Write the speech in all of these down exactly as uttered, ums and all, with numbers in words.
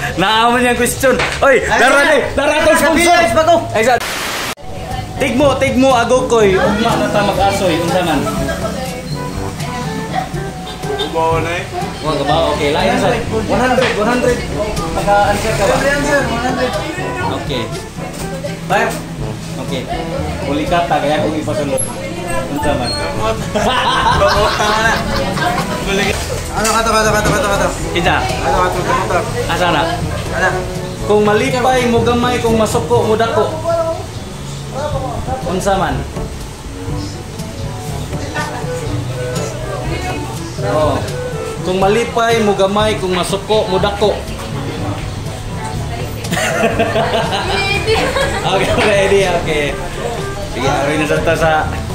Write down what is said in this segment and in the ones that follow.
Naaman yung question. Oy, dara ni, dara tong sponsor. Ay sa Tigmo, tigmo agokoy. Ugma na ta mag-asoy unsa man? Ubaw na eh. Wa ka ba? Okay, lain sa one hundred, one hundred. Pagka-answer ka ba? Answer, one hundred. Okay. Bye. Okay. Uli kata kaya kung ipasunod. Unsa man? Ano kato kato kato kato kato? Ida. Ano kato kato? Asa na? Ano? Kung malipay mo gamay, kung masuko mo dako. Unsa man? Oh. Kung malipay mo gamay, kung masuko mo dako. Okay, ready, okay. Sige, ari na sa sa.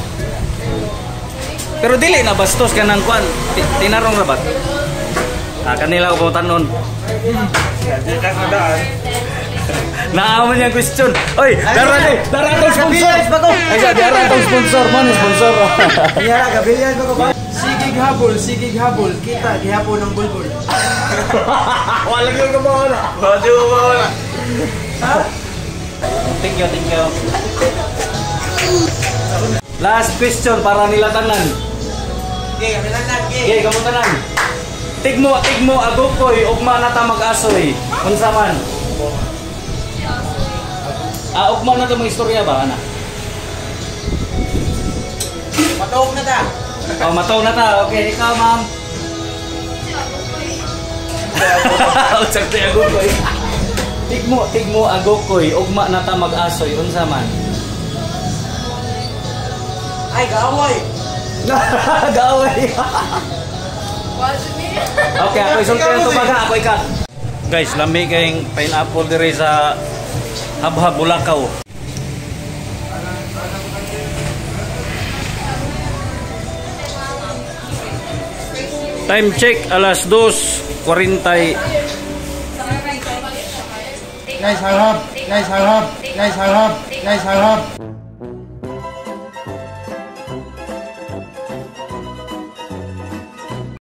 Pero dili na bastos ka nang kwan. Tinarong rabat. Ah, kanila ko tanon. Di ka nadaan. Naaman yung question. Oy, dara ni, dara tong sponsor. Ay sa dara tong sponsor, man sponsor. Iya, gabilyan ko ba? Sigig habol, sigig habol. Kita gihapon ng bulbul. Wala gyud ko ba na. Wala mo ba wala? Thank you, thank you. Last question para nila tanan. Okay, kami tanan. Okay, kamo tanan. Tigmo, tigmo agokoy ugma na ta mag-asoy. Unsa man? Ah, ugma na ta mga istorya ba ana? Matawag na ta. Oh, mataw na ta. Okay, ikaw ma'am. Utsag ta agokoy. Tigmo, tigmo agokoy ugma na ta mag-asoy. Unsa man? Ay, gaaway. Gaaway. Okay, ako isulti ang tumaga. Ako ikat. Guys, lami kayong pineapple dire sa Habhab, Bulacau. Time check, alas dos kuwarenta. Guys, harap. Guys, harap. Guys, harap. Guys, harap.